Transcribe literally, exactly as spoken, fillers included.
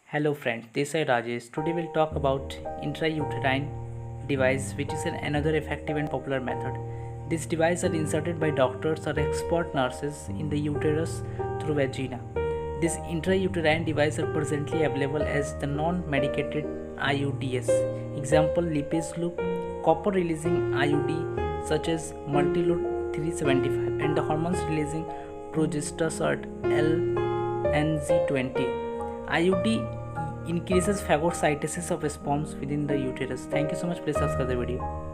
Hello friends, this is Rajesh. Today we'll talk about intrauterine device, which is an another effective and popular method. This device are inserted by doctors or expert nurses in the uterus through vagina. These intrauterine devices are presently available as the non-medicated I U Ds. Example: lipase loop, copper releasing I U D such as multilute three seventy-five, and the hormones releasing progesterone L N Z twenty. I U D increases phagocytosis of sperms within the uterus. Thank you so much. Please subscribe the video.